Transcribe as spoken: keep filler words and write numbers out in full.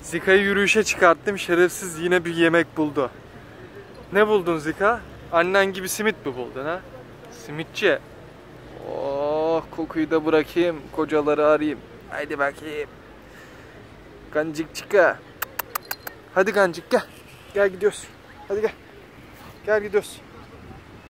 Zika'yı yürüyüşe çıkarttım. Şerefsiz yine bir yemek buldu. Ne buldun Zika? Annen gibi simit mi buldun ha? Simitçi. Oh, kokuyu da bırakayım. Kocaları arayayım. Haydi bakayım. Kancık çıka. Hadi kancık gel. Gel gidiyoruz. Hadi gel. Gel gidiyoruz.